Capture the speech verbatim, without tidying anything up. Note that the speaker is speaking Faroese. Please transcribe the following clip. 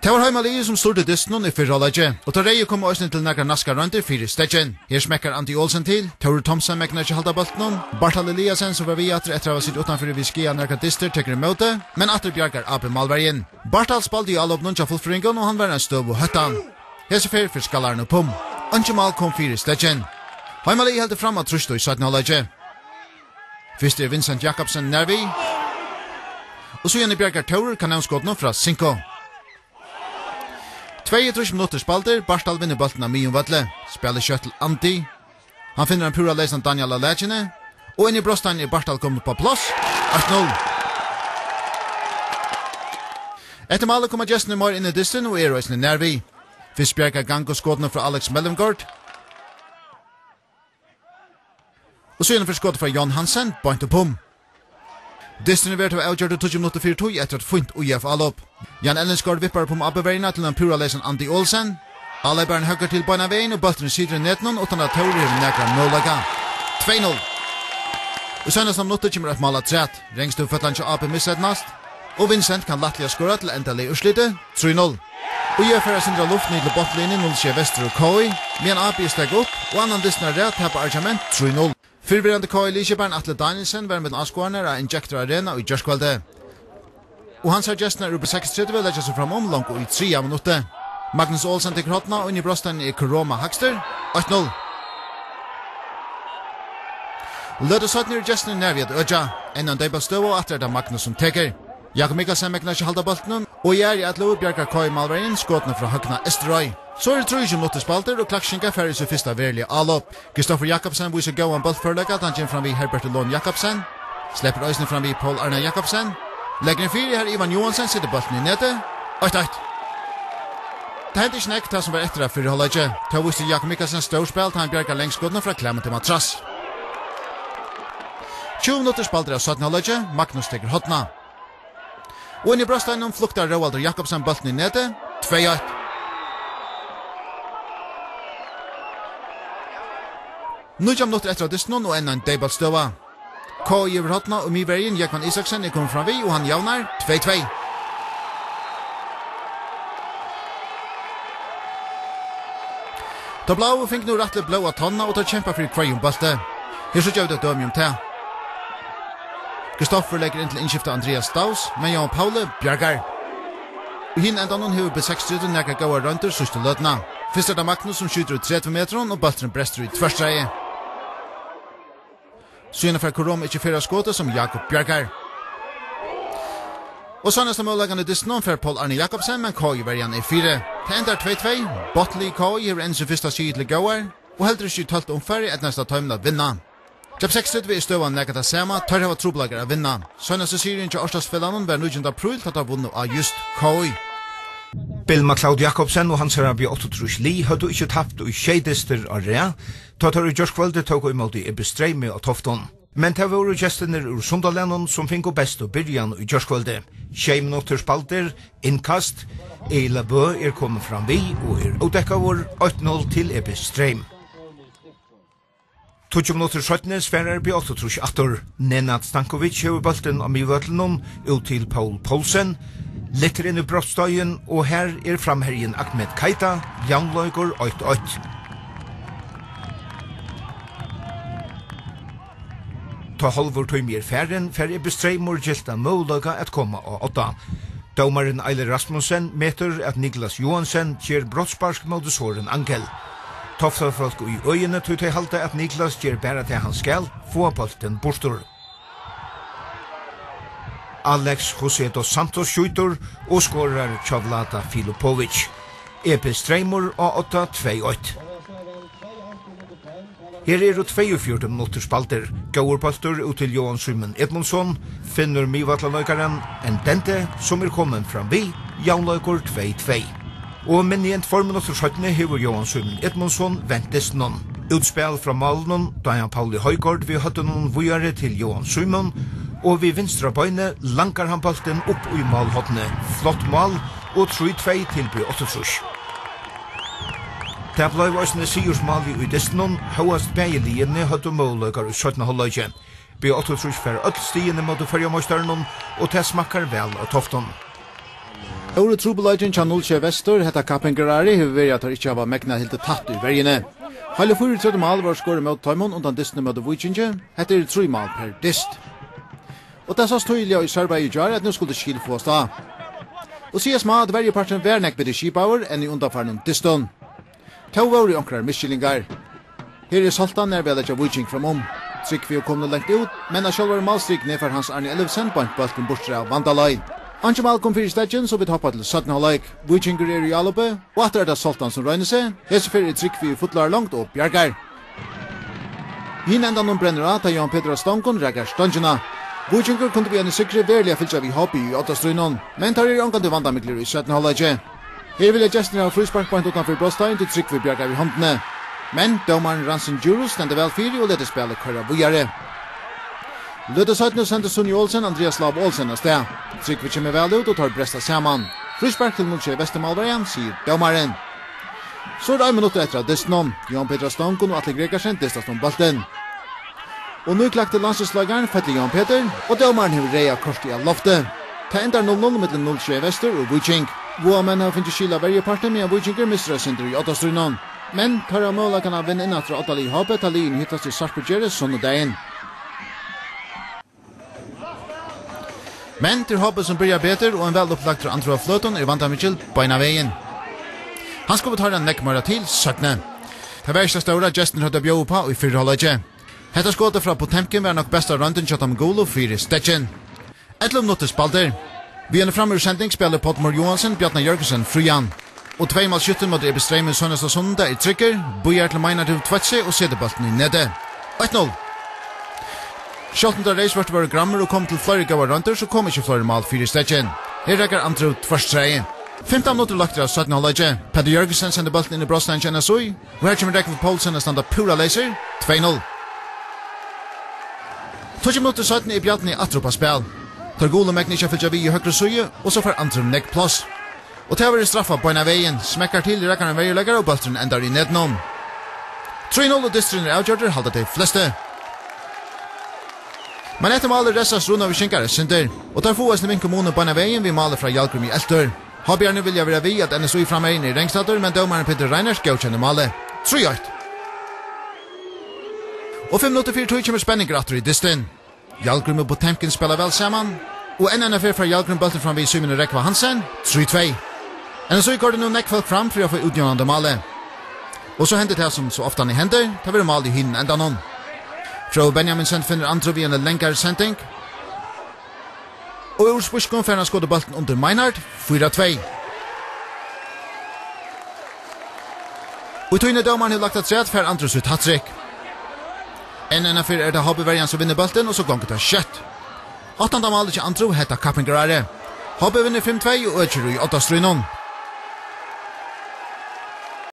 Det var Heimali som stod i dysten i fyrra laget, og til reie kom også til nægra naska rønter fire stegjen. Her smekkar Antti Olsen til, Tore Thomsen meknar ikke halda bolten, Bartal Eliasen som var vi atter etter å ha sitt utanfor vi skia nægra dister tekker i møte, men atter bjargar A B Malvergen. Bartal spalte i alle oppnåndsja fullfringen, og han var en støv og høttan. Hesefer for skallaren og pum. Anki mal kom fire stegjen. Heimali heldur fram at trusto i sattna laget. Fyrst er Vincent Jakobsen nærvi, og så igjen i bjargar Tore kanonskåtene fra Sinko. tveogtrýss minutter spalter, Bartal vinner bolten av Mion Vatle, spiller kjøtt til Antti. Han finner en pura leisen Daniel Allegene, og inn i brostan er Bartal kommet på plass, ett null. Etter malet kommer gestene mer inn i dysten og er reisende nærvi. Fyrst bjerker gang og skåtene fra Alex Mellumgaard. Og så gjennomfører skåtene fra Jon Hansen, point og pum. Dysten er vært av avgjørt og tjue minutter fire to etter et funnt U F all opp. Jan Ellensgaard vippar på abbeverina til en pura leisen Antti Olsen. Alebern høgger til beina veien og bolten sider i netten utan at Tore er nekra nålaga. två noll. Og sønnast om minutter kommer et malat træt. Rengstu føtland til A B missetnast. Og Vincent kan lattelige skåra til endelig urslitet, tre null. Og gjør for å sindra luftni til botlinjen null skje Vestur og K I, men A B steg opp, og annan dysten er rett her på Argament, tre null. Fyrvirrande K I Liseberg Atle Danielsen var med anskårene av Injector Arena og i Gjørskvalde. Og hans hergestene er B seksogtretti legger seg fram om langt og i tre minutter. Magnus Olsen til krottene og inn i brosten i Koroma Hagster, åtte null. Lødde satt nere gestene nærviet Ødja, enn en deibel støv og atter da Magnus som teker. Jakob Mikkelsen meknar ikke halda bolten, og jeg er i at lov bjergar K I Malvergen skåtene fra Høgna Esterøy. Så er det tjue minutter spalter, og Klaksvik færre seg fyrsta verlige allop. Kristoffer Jakobsen viser gåan boltførlega, at han kommer fram vid Herbert Lån Jakobsen. Slipper øysene fram vid Paul Arne Jakobsen. Legger en fire her Ivan Johansen, sitter bolten i nete. åtte åtte. Det hendte ikke nekk det som var etter av fyrholdet. Ta viste Jakob Mikkelsen størspelt, han bjergar lengskåtene fra klemmen til matrass. tjue minutter spalter av syttenholdet, Magnus teker hotna. Og inn i brøsteinen fluktar Roaldur Jakobsen bolten i nete, två åtte. Nujja minutter etter av dysten og enn en deibalt støva. K I over hotna og Mivergen, Jekman Isaksen er kommet fram vi, og han javnar två två. Da Blau fikk nå rettle blåa tonna og tar kjempa for kvarjum balte. Her så gjør det døm om te. Kristoffer legger inn til innskiftet Andreas Staus, men Jan Paule bjergar. Og hinn enda noen hever B seksogtretti nekka gaua rønter sørste løtna. Først er det Magnus som skyter ut tretti metron og baltren brester ut tverstreie. Så gjennomfører Korom ikke fyrre skåte som Jakob bjergar. Og så næste målleggende dysten for Paul Arne Jakobsen, men K I verjan er fire. Det ender två två, Botley K I hever enn sin fyrsta side til gauar, og heldur ikke tølt omfærre et næsta tøymla vinna. Job seksogtretti er støvann nekata sema, tar hava troblager av vinna. Så næste serien til Årsdagsfellanen var nujenda april tatt av vunnet av just K I. Bill McLeod Jakobsen og hans herre B åttiåtte li hadde ikke tapt og skjeidister av rea, tatt her i Gjørskvalde tok imot i B Streymur og Tofton. Men det var gestene ur Sundalenon som finko best og byrjan i Gjørskvalde. Tjei minutter spalter, innkast, Eila Bø er kommet fram vi og er utdekka vår åtte null til E B Streym. tjue minutter sjøttene sferer B åttiåtte atter. Nenad Stankovic hever bolten av Mivøtlenon ut til Paul Poulsen. Litter inn i brottstøyen, og her er framherjen Ahmed Keita, Janløygår åtte åtte. Ta halvor tøym er færen, fer er Streymur gilta møvlaga at koma av åtta. Domaren Eiler Rasmussen meter at Niklas Johansen kjer brottsparsk mot såren Angel. Toftafolk i øyene tog til halte at Niklas kjer bæra til hans skal, få bolten bortur. Alex José dos Santos skjuter og skårar Chavlata Filipovic. E B Streymur og åtta två åtte. Her er det tjuefire minutter spalter. Gauerbalter ut til Johan Simon Edmundsson, finner Mivatlanøykaren en dente som er kommet fram vi, Janløyker två två. Og men i en for minutter skjøttene hever Johan Simon Edmundsson ventes noen. Utspill fra Malen, da han Pauli Høygård vi hadde noen vujare til Johan Simon, og vi vinstra bøyne lankar han balten opp i malhåttene. Flott mal, og tre två til B åttiåtte. Det ble også sigursmal i dystenon, høyast bægeliene hadde måløkar i sjøttene halvøyge. B åttiåtte fer öll stigene mot førjamøysteren, og det smakkar vel av Tofton. Ore trubelagen kan null tje Vestur, hetta kappingarari, hever veri at har ikkje hava megna helt tatt i vergene. Heile fyrtrettu mal var skåret mot Taimon undan distene mot Víkinugr, hetta er tre mal per dist. Og det sas tydelig i Sørberg i jar at nu skulle skil få sta. Og sies ma at verjeparten var nek bedre skipauer enn i undanfarnen diston. Tau var i onkrar miskillingar. Her er Saltan er vel etter Víking fram om. Trygg vi å komme lengt ut, men av sjálvar malstrik nedfor hans Arne Ellefsen bant balken bortre av Vandalai. Anke mal kom fyrir stegjen, så vi hoppa til sytten halvleik. Víkingur er i alloppe, og atter er det Saltan som røyner seg. Hese fyrir trygg vi fotlar langt og bjargar. Hinn enda noen brenner av, ta Jan Petra Stankon regar stangina. Víkingur kunde bli en sikre verlig fylgja vi hopp i åtta strunon, men tar er ankan til vandamikler i sytten halvleik. Her vil jeg gestene av frisparkpoint utanfor Brosstein til trygg vi bjargar i håndene. Men domaren Ransen Djurus stendte vel fyri og lette spillet køyra vujare. Lødde søytene sendte Sunni Olsen, Andreas Lav Olsen av sted. Trygve kommer vel ut og tar Bresta saman. Frispark til Mulche Vestermalvarjan, sier domaren. Så er det en minutt etter at distan Jan Petra Stankon og Atle Gregersen distast om balten. Og nu klakte landslagslagaren Fettle Jan Peter, og domaren hever reia kort i loftet. Ta endar null null mellom null tje Vestur og Víking. Våa menn har finnst skila verjeparten med Víkingur mistra sinter i åtta strunon. Men tar av måla kan ha vinne innatra åtta li hoppet, ta lien hittast i Sarpegjeres sånn og dagen. Men til hoppet som byrjar beter og en vel opplagt fra andre av fløton er vant av Mitchell beina veien. Han skulle ta den nekkmøra til søkne. Det verste ståra gesten høyde bjå på i fyrre halvleik. Hetta skåte fra Potemkin var nok best av rønden kjøttam Golo fyrir stetjen. Etlom notter spalter. Vi er framme ur sending spiller Potmor Johansen, Bjartna Jørgensen, Frujan. Og tvei mal skytten mot Ebe Streymur sønnest og sondag i trykker, bojar til Meinar til Tvetse og seder balten i nede. ett null. Sjølten da reisvart var grammer og kom til flere gavar rønter, så kom ikke flere mal fyrir stetjen. Her rekker Andrew Tvarstreie. femten minutter lagt av sytten halvleik. Petter Jørgensen sender balten inn i Brosstein til N S I. Og her kommer Rekvald Poulsen og standa pura leiser, två noll. tjue minutter sytten er Bjartni Atropa spil. Tar gole megn ikke fylgja vi i høyre søye, og så får Andrew nekk plass. Og til å være straffa på en av veien, smekkar til i rekkaren veileggere og baltren endar i nedenom. tre noll og distrin er avgjørter, halda til fleste. Men etter maler Ressas Runavik er synder, og tar foas til min kommune på en av veien vi maler fra Jalgrum i Eltur. Habjarne vilja være vi at N S I frammeien i Rengstader, men domaren Peter Reiners gaukjenne maler. tre ett. Og fem minutter fire tog kommer spenning atter i distrin. Jalgrum og Potemkin spiller vel saman, og en N F R fra Jalgrum balter fram vi Simon Rekva Hansen, tre två. En så går det nu nekkfalt fram for å få utgjørende malet. Og så hender det som så ofte han i hender, tar vi mal i hinnen enda noen. Fra Benjaminsen finner andre vi en lengre sending. Og ur spørsmål får han skåde balten under Meinhardt, fire två. Og i tøyne domaren har lagt et sett for andre sitt hattrick. En N F R er det hobbyverjan som vinner balten, og så gonger det kjøtt. Åttende mal ikke andre hetta kappingarare. Hobby vinner fem två og øker i åtta strunon.